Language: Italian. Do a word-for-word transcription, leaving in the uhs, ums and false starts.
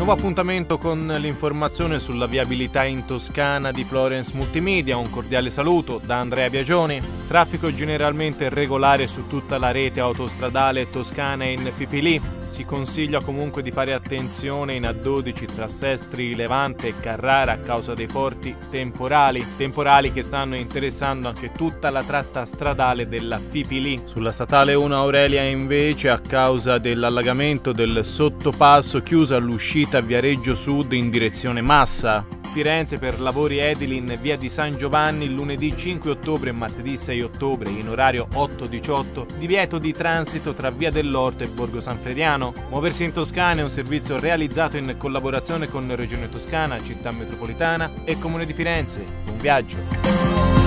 Nuovo appuntamento con l'informazione sulla viabilità in Toscana di Florence Multimedia. Un cordiale saluto da Andrea Biagioni. Traffico generalmente regolare su tutta la rete autostradale toscana in F I P L I. Si consiglia comunque di fare attenzione in A dodici tra Sestri, Levante e Carrara a causa dei forti temporali. Temporali che stanno interessando anche tutta la tratta stradale della F I P L I. Sulla statale uno Aurelia invece, a causa dell'allagamento del sottopasso, chiusa l'uscita a Viareggio Sud in direzione Massa. Firenze per lavori edili in via di San Giovanni lunedì cinque ottobre e martedì sei ottobre in orario otto diciotto, divieto di transito tra via dell'Orto e Borgo Sanfrediano. Muoversi in Toscana è un servizio realizzato in collaborazione con Regione Toscana, Città Metropolitana e Comune di Firenze. Buon viaggio!